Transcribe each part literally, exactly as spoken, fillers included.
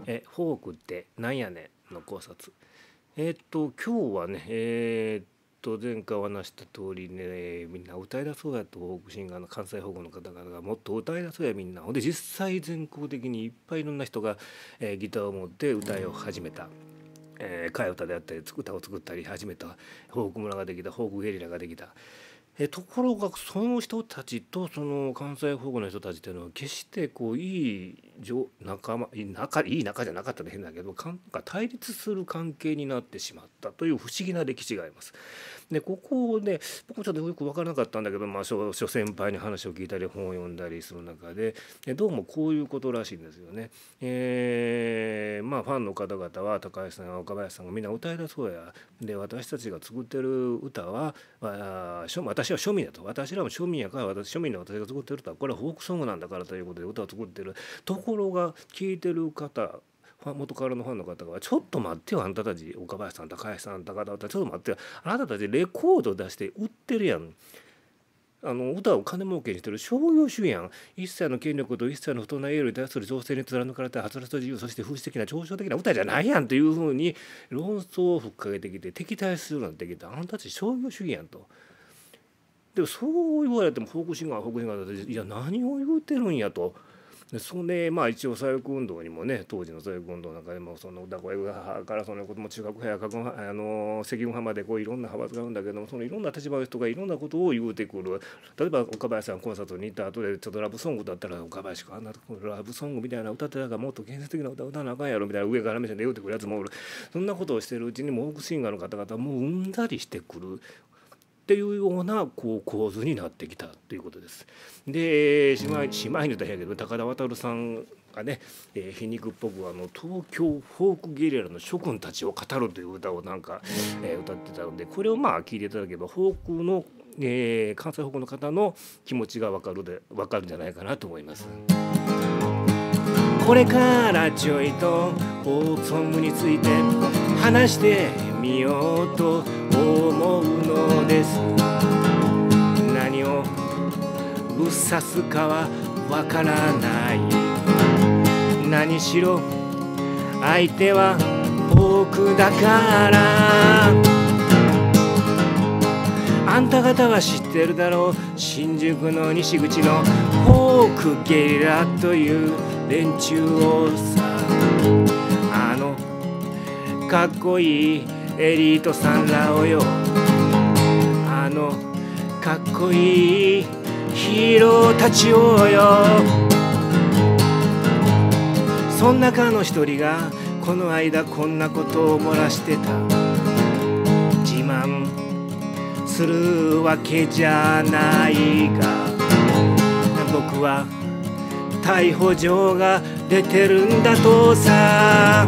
えフォークってなんやねんの考察。えーっと今日はねえーっと前回お話した通りね、みんな歌いだそうやと、フォークシンガーの関西保護の方々がもっと歌いだそうやみんな。ほんで実際全国的にいっぱいいろんな人が、えーギターを持って歌いを始めた。えー替え歌であったり歌を作ったり始めた。フォーク村ができた、フォークゲリラができた。えところがその人たちとその関西保護の人たちっていうのは決してこういいじ仲間いい仲いい仲じゃなかったら変だけど、なんか対立する関係になってしまったという不思議な歴史があります。でここで僕ちょっとよく分からなかったんだけど、まあ、諸諸先輩に話を聞いたり本を読んだりする中でどうもこういうことらしいんですよね。えーまあファンの方々は高橋さん岡林さんがみんな歌いだそうやで、私たちが作ってる歌は、まあ、私は庶民だと、私らも庶民やから私庶民の私が作ってる歌はこれはフォークソングなんだからということで歌を作ってるところが、聞いてる方元からのファンの方がちょっと待ってよ、あんたたち岡林さん高橋さん高田ちょっと待ってよ、あなたたちレコード出して売ってるやん、あの歌を金儲けにしてる商業主義やん。一切の権力と一切の不当な栄誉に対する情勢に貫かれたはつらつと自由、そして風刺的な抽象的な歌じゃないやんというふうに論争をふっかけてきて敵対するなんてきた、あんたたち商業主義やんと。でもそう言われてもフォークシンガーフォークシンガーだって、いや何を言うてるんやと。でそれまあ一応左翼運動にもね、当時の左翼運動の中でもその歌声派からそのことも中学派や各派あの赤軍派までこういろんな派閥があるんだけども、そのいろんな立場の人がいろんなことを言うてくる。例えば岡林さんコンサートに行った後でちょっとラブソングだったら、岡林かあんなラブソングみたいな歌ってたからもっと建設的な歌歌わなあかんやろみたいな上から目線で言うてくるやつもおる。そんなことをしてるうちにもうフォークシンガーの方々はもううんだりしてくるっていうようなこう構図になってきたということです。でしまいしまいに言ったらやけど、高田渉さんがね、えー、皮肉っぽくあの東京フォークゲリラの諸君たちを語るという歌をなんか、えー、歌ってたので、これをまあ聞いていただければフォークの、えー、関西フォークの方の気持ちが分かるで分かるんじゃないかなと思います。これからちょいとフォークソングについて話してみようと思うのです。何をぶっ刺すかはわからない。何しろ相手はフォークだから。あんた方は知ってるだろう、新宿の西口のフォークゲリラという連中をさ、あのかっこいいエリートさんらをよ、あのかっこいいヒーローたちをよ。そん中の一人がこの間こんなことを漏らしてた。自慢するわけじゃないが、僕は逮捕状が出てるんだとさ。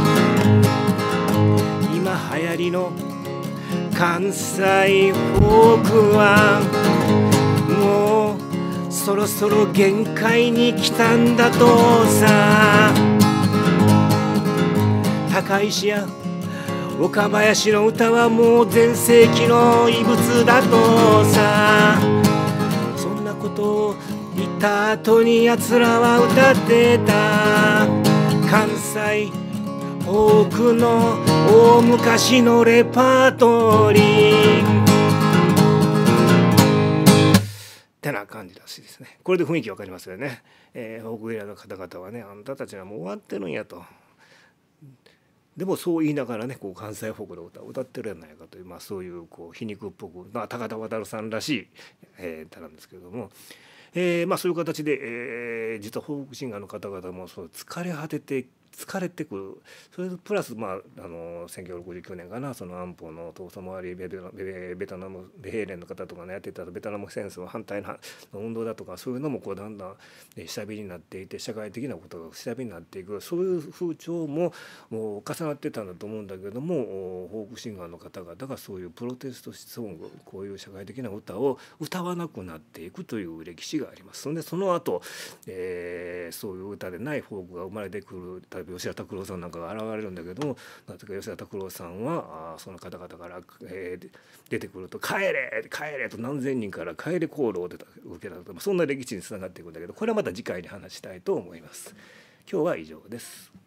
今流行りの関西フォークはもうそろそろ限界に来たんだとさ。高石や岡林の歌はもう全盛期の遺物だとさ。そんなことを言った後にやつらは歌ってた。関西フォークの大昔のレパートリーってな感じらしいですね。これで雰囲気わかりますよね。えー、フォークゲリラの方々はね、あんたたちはもう終わってるんやと。でもそう言いながらね、こう関西フォークの歌を歌ってるやないかという、まあ、そういうこう皮肉っぽく、まあ、高田渉さんらしい、えー、歌なんですけれども、えーまあ、そういう形で、えー、実はフォークシンガーの方々もそう疲れ果てて疲れてくる。それプラス、まあ、あのせんきゅうひゃくろくじゅうきゅうねんかな、その安保の闘争もあり、ベベベベトナムベヘーレンの方とかねやってたベトナム戦争反対の運動だとか、そういうのもこうだんだん下火になっていて、社会的なことが下火になっていく、そういう風潮ももう重なってたんだと思うんだけども、フォークシンガーの方々がそういうプロテストソング、こういう社会的な歌を歌わなくなっていくという歴史があります。そんでその後、えー、そういう歌でないフォークが生まれてくる、例えば吉田拓郎さんなんかが現れるんだけども、なぜか吉田拓郎さんはあその方々から、えー、出てくると「帰れ帰れ」と何千人から帰れコールを受けたと、そんな歴史につながっていくんだけど、これはまた次回に話したいと思います。今日は以上です。